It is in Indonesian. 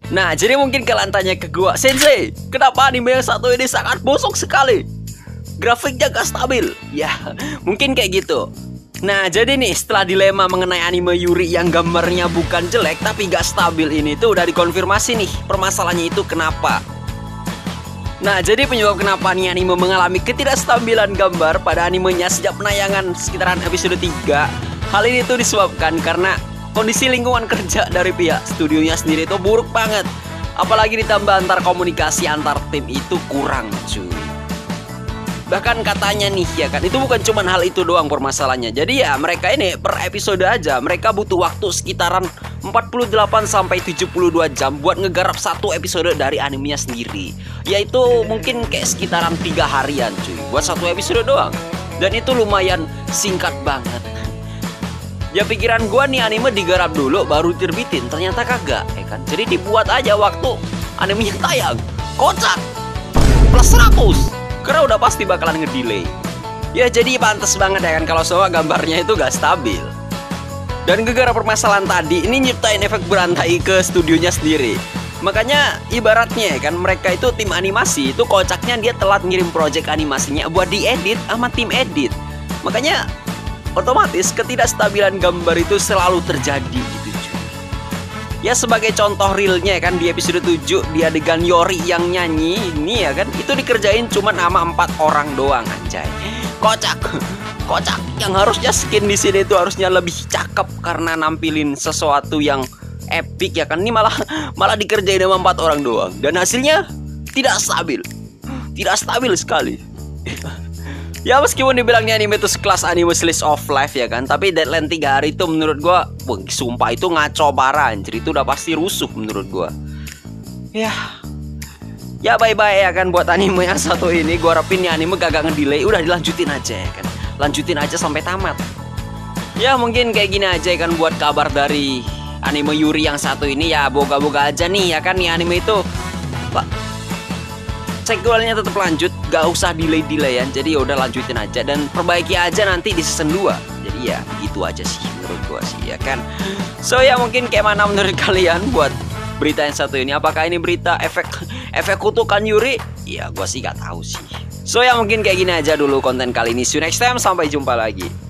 Nah, jadi mungkin kalian tanya ke gua, Sensei, kenapa anime yang satu ini sangat busuk sekali? Grafiknya gak stabil. Ya, mungkin kayak gitu. Nah, jadi nih setelah dilema mengenai anime Yuri yang gambarnya bukan jelek tapi gak stabil ini tuh udah dikonfirmasi nih permasalahannya itu kenapa. Nah, jadi penyebab kenapa nih anime mengalami ketidakstabilan gambar pada animenya sejak penayangan sekitaran episode 3. Hal ini tuh disebabkan karena kondisi lingkungan kerja dari pihak studionya sendiri itu buruk banget. Apalagi ditambah antar komunikasi antar tim itu kurang, cuy. Bahkan katanya nih ya kan, itu bukan cuma hal itu doang permasalahannya. Jadi ya mereka ini per episode aja mereka butuh waktu sekitaran 48 sampai 72 jam buat ngegarap satu episode dari animenya sendiri. Yaitu mungkin kayak sekitaran 3 harian cuy buat satu episode doang. Dan itu lumayan singkat banget. Ya pikiran gua nih anime digarap dulu baru terbitin, ternyata kagak ya kan. Jadi dibuat aja waktu animenya tayang. Kocak. Plus 100. Karena udah pasti bakalan ngedelay. Ya jadi pantas banget ya kan kalau semua gambarnya itu gak stabil. Dan gara-gara permasalahan tadi ini nyiptain efek berantai ke studionya sendiri. Makanya ibaratnya kan mereka itu tim animasi itu kocaknya dia telat ngirim project animasinya buat diedit sama tim edit. Makanya otomatis ketidakstabilan gambar itu selalu terjadi gitu cuy. Ya sebagai contoh realnya kan di episode 7 di adegan Yori yang nyanyi ini ya kan itu dikerjain cuma sama 4 orang doang anjay. Kocak. Kocak. Yang harusnya skin di sini itu harusnya lebih cakep karena nampilin sesuatu yang epic ya kan. Ini malah dikerjain sama 4 orang doang dan hasilnya tidak stabil. Tidak stabil sekali. Ya meskipun dibilangnya anime itu sekelas anime slice of life ya kan, tapi deadline 3 hari itu menurut gua sumpah itu ngaco parah anjir. Itu udah pasti rusuh menurut gua. Ya bye-bye ya kan buat anime yang satu ini. Gua harapin nih anime gak ngedelay, udah dilanjutin aja ya kan. Lanjutin aja sampai tamat. Ya mungkin kayak gini aja ya kan buat kabar dari anime Yuri yang satu ini. Ya boga-boga aja nih ya kan nih anime itu sequelnya tetap lanjut, gak usah delay-delayan. Jadi ya udah lanjutin aja dan perbaiki aja nanti di season 2. Jadi ya gitu aja sih menurut gua sih ya kan. So ya mungkin kayak mana menurut kalian buat berita yang satu ini? Apakah ini berita efek kutukan Yuri? Ya gua sih gak tahu sih. So ya mungkin kayak gini aja dulu konten kali ini. See you next time, sampai jumpa lagi.